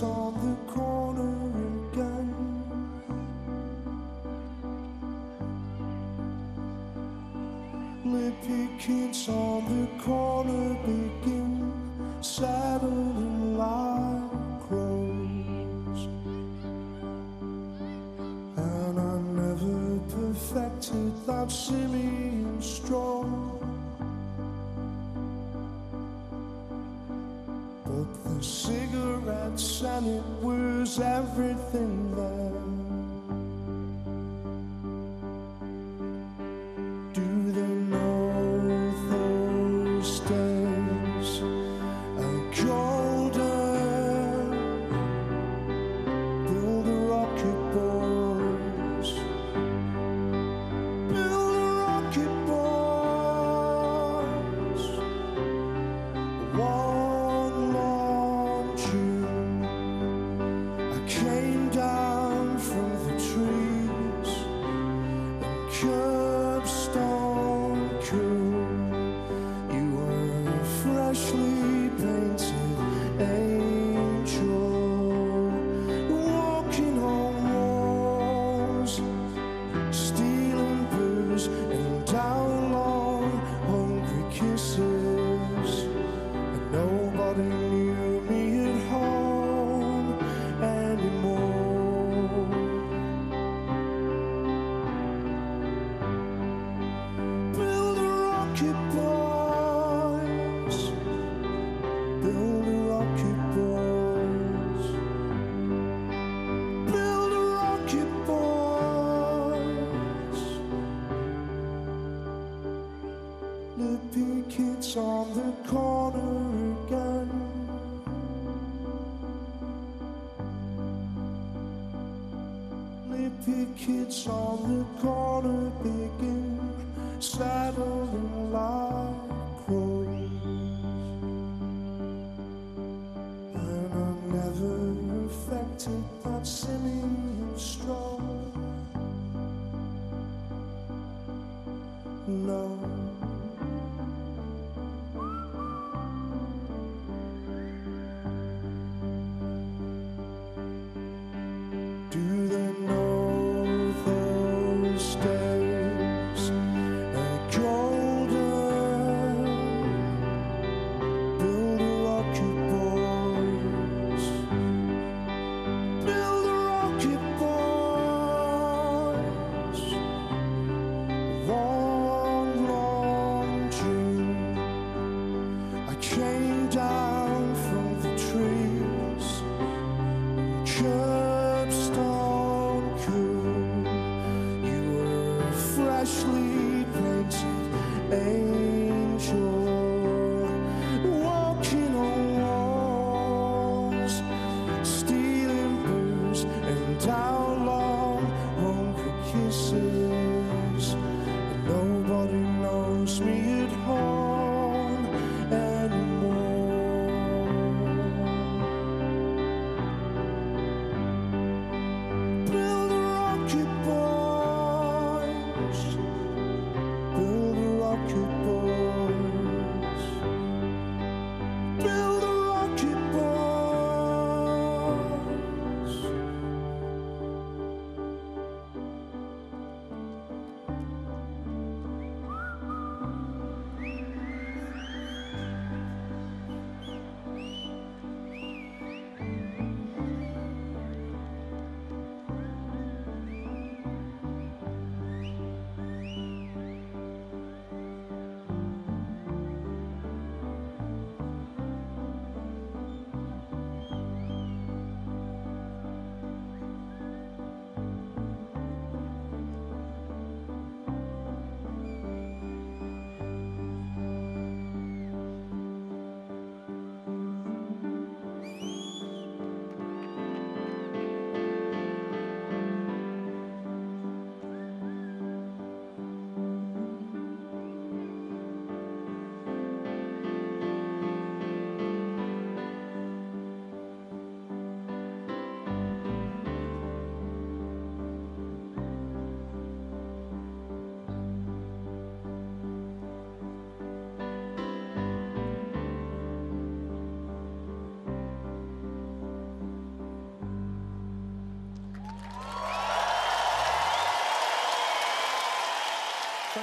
kids on the corner again. Lippy kids on the corner begin saddling like crows. And I never perfected that simian stroll. But the cigarettes and it was everything there. Do they know those days are golden? Build a rocket, boys. Build a rocket, boys. One long June, I came down from the trees and Curbstone Cool. You were a freshly painted angel, walking on walls, stealing booze and down long hungry kisses. And nobody knew me at home anymore. Build a rocket, boys. Build a rocket, boys. Build a rocket, boys. Lippy kids on the corner again. Lippy kids on the corner begin saddling like crows. And I never affected that simian stroll. No. Do they know those days are golden? Build a rocket, boys. Build a rocket, boys. One long June, I came down from the trees. Curbstone Cool. You were a freshly painted angel, walking on walls, stealing booze and down long hungry kisses. And nobody knows me at home anymore.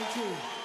Thank you.